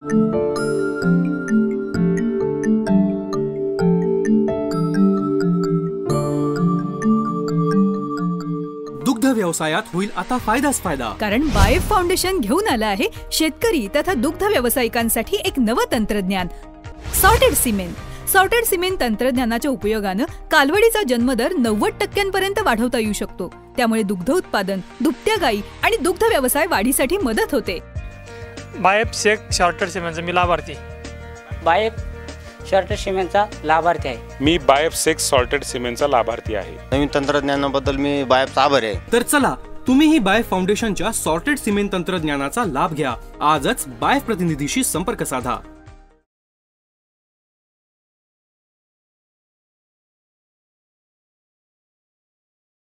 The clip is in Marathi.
दुग्ध व्यवसायात होईल आता फायदाच फायदा, कारण बाएफ फाउंडेशन घेऊन आला आहे शेतकरी तथा दुग्ध व्यावसायिकांसाठी एक नवं तंत्रज्ञान, सॉर्टेड सिमेन. सॉर्टेड सिमेन तंत्रज्ञानाच्या उपयोगानं कालवडीचा जन्मदर 90% वाढवता येऊ शकतो. त्यामुळे दुग्ध उत्पादन, दुभत्या गायी आणि दुग्ध व्यवसाय वाढीसाठी मदत होते. बाएफ शेक सॉर्टेड सिमेंटचा मी लाभार्थी. बाएफ सॉर्टेड सिमेंटचा लाभार्थी आहे. मी बाएफ शेक सॉर्टेड सिमेंटचा लाभार्थी आहे. नवीन तंत्रज्ञानाबद्दल मी बाएफचा आभारी आहे. तर चला तुम्हीही बाएफ फाउंडेशनच्या सॉर्टेड सिमेंट तंत्रज्ञानाचा लाभ घ्या. आजच बाएफ प्रतिनिधीशी संपर्क साधा.